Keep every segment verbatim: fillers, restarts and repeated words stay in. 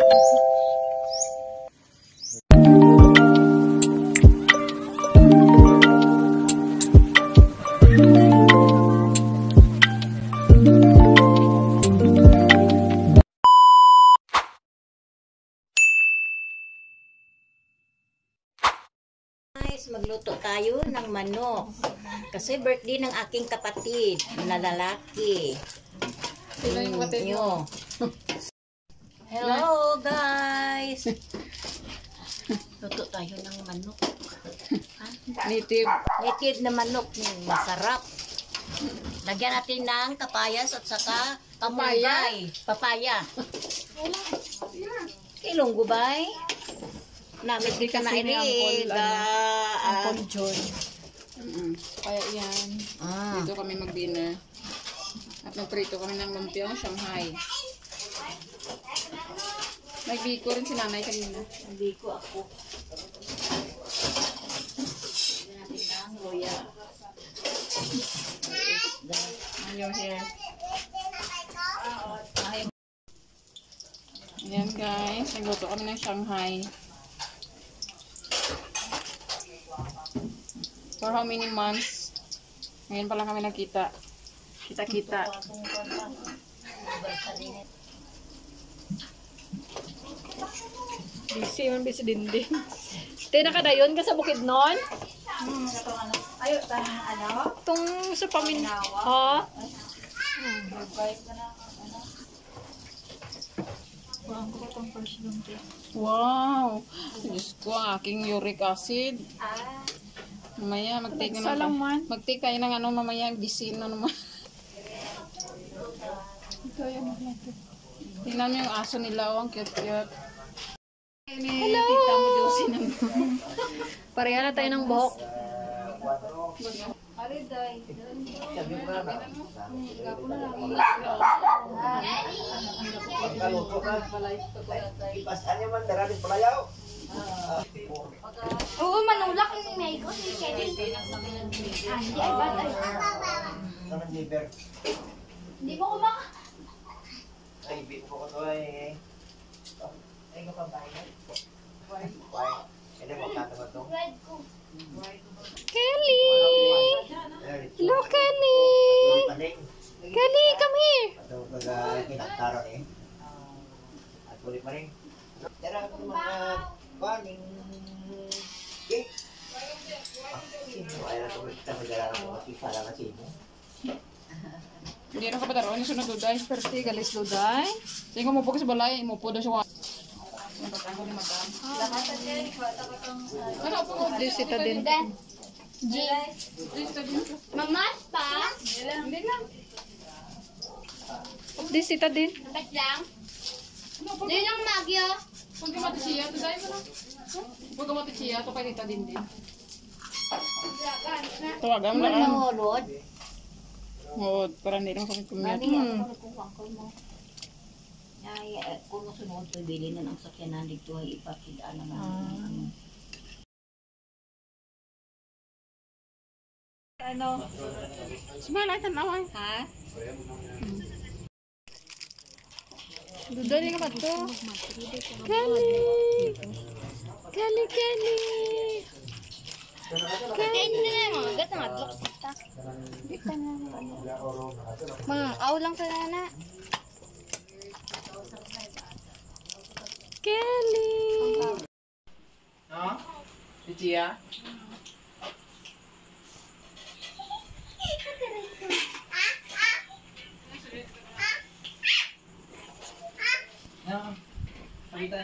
Magluto tayo ng manok kasi birthday ng aking kapatid na lalaki. Sila yung kapatid mo. Hello guys. Luto tayo ng manok. Native. Native na manok, masarap. Lagyan natin ng kapayas at saka kamunggay. Papaya. Ilonggo bay. Namit di ka na ini Uncle John. Mm-hmm. Kaya yan. Ah. Dito kami mag-dinner. At nagprito kami ng lumpiang Shanghai. Nagbiko rin si nanay kanina. Nagbiko ako. Lagyan natin ng loya. On your hair. Ayan guys. Nagluto kami ng Shanghai. For how many months? Ngayon pa lang kami nakita. Kita-kita. Busy man, busy dinding. Tayo nakadayon ka sa bukid nun? Hmm, ayo, ano? Itong sa pamin... Ha? Hmm, wow! Diyos ko, aking uric acid. Ah. Mamaya, mag-take na naman. Mag-take tayo ng ano, mamaya, bisin na naman. Tingnan mo yung aso nila, oh, ang cute-cute. Hello! Tita mo, Josie naman. Pareha na tayo ng buhok. Oo, manulak yung may ko si Kevin. Hindi ay batay. Hindi ko kumaka. Ay, bit po ko to ay. Ay, ko pambayad. Why? Why? Hindi mo katawa to. Kelly! Hello, Kelly! Kelly, come here! Ito pag kinaktaron eh. At ulit pa rin. Tara ako mga baning cake. Sino? Ayaw na tuloy kita mag-alala ko makikala ka sino. Hindi na kapataroon yung sunod luday. Perti, galis luday. Sige ko mupo ka sa balay, mupo daw siya. Ano po? Disita din. G. Mamas pa? Hindi lang. Disita din. Dapat lang? Hindi lang magyo. Huwag ka mati siya, ito dahil mo na. Huwag ka mati siya, ito kay Rita din din. Tawagan mo lang. Manulod. Oo, para hindi lang kami kumiyat. Hmm. Ay, kung sunod ko bilhin na ng sakyanan dito ay ipakidaan na namin. Ano? Sumala, tanawan. Ha? Duda rin ka ba ito? Kelly! Kelly, Kelly! Kaya hindi na yung mga gat, mga gat. Dito na. Mga aw lang sa nana. Kelly! No? Si Chia? No. Pagkita.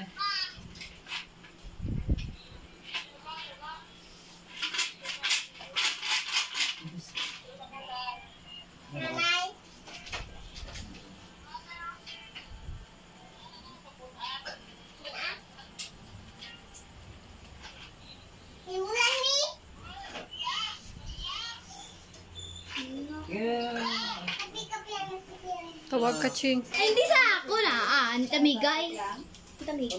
Nanay. Imulan ni. Yeah. Tawag ka, Ching. Ay, hindi sa ako na. Ah, ang tamigay. Tamigay.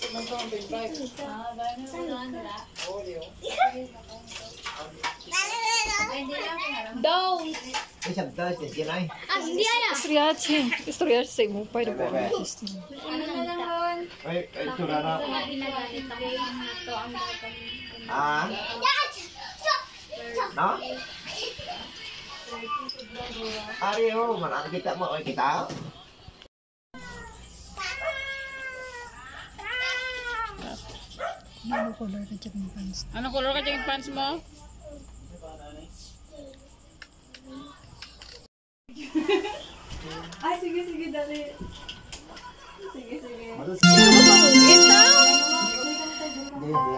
Daw. Ay, sabda, si Jinay. Ah, hindi na. Istorya, Ching. Istorya sa imo pa. Ano na lang ron? Ay, ay, sura na. Mga ginagamit ako yung ito ang gagawin. Ah? No? Ari, oh, marami kita mo. Ay, kita? Anong color ka yung pants mo? Ay, sige, sige, dali. Sige, sige. Ito? Hindi, hindi.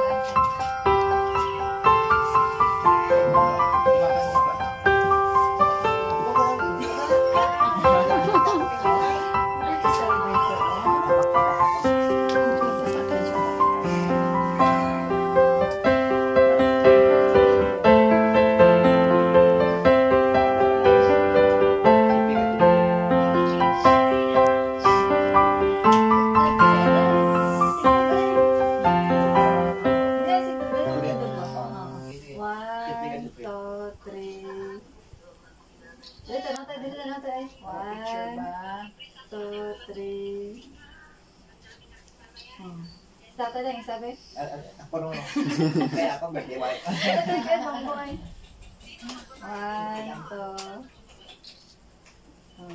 One, two, three. Dito na tayo, dito na tayo. One, two, three. Hmm. Isa tayo lang, sabi. Ako no, no. Kaya ako birthday wife. Ito tayo, kaya mamboy. One, two. Hmm.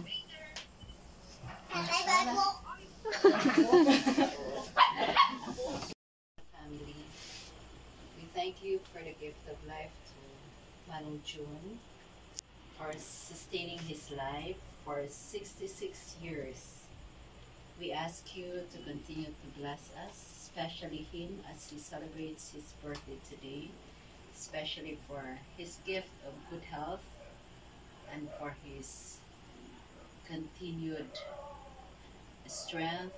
Family, we thank you for the gift of life to Manong June for sustaining his life for sixty-six years. We ask you to continue to bless us, especially him as he celebrates his birthday today, especially for his gift of good health and for his continued strength,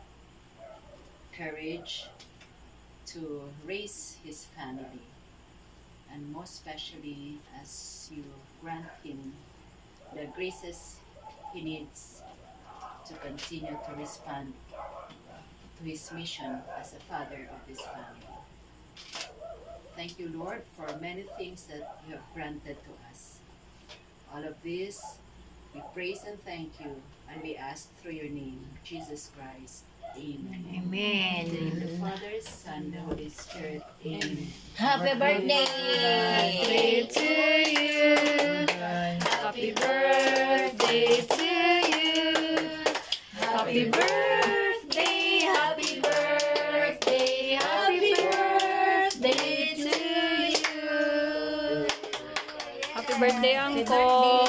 courage to raise his family, and most especially as you grant him the graces he needs to continue to respond to his mission as a father of this family. Thank you, Lord, for many things that you have granted to us. All of this, we praise and thank you, and we ask through your name, Jesus Christ. Amen. Amen. In the Father, Son, and Holy Spirit. Amen. Happy birthday! Birthday to you. Happy birthday to you. Happy birthday, happy birthday, happy birthday to you. Happy birthday, Uncle.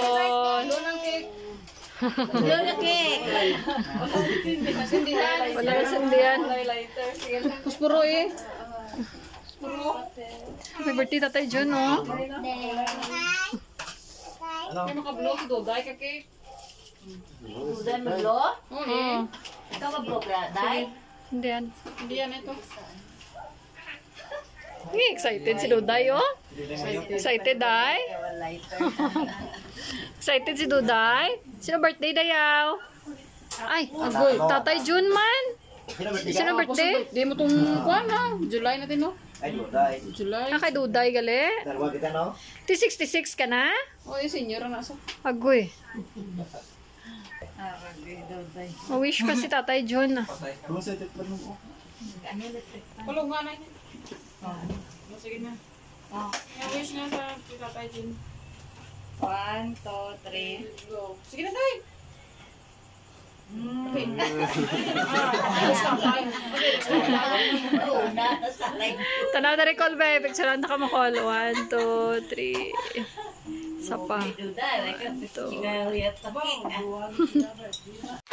Lola cake! Wala na sandiyan. Puspuro eh. Happy birthday, Tatay John, no? Ano maka-blow si Doday ka cake? Duday mo lo? Oo. Ikaw ka bro, Day? Hindi yan. Hindi yan ito. Eh, excited si Duday, oh. Excited, Day. Excited si Duday. Sino birthday, Dayaw? Ay, agoy. Tatay Jun man. Sino birthday Sino ka? birthday? Di mo itong kuha na. July natin, no? Ay, Duday. July. Ah, kay Duday, gali. Dalawa kita, no? T sixty-six ka na? O, yung senior ang nasa. Agoy. Ma-wish pa si Tatay Jun. ah. Kulong nga na yun. Oh, sige na. Oh. Yung wish niya sa Tatay Jun. One, two, three. Go. Sige na, Tay. Okay. Tanaw na recall, babe. Picture na ka makall. One, two, three. Isa pa. Duday, like a Ito. tingnan ulit.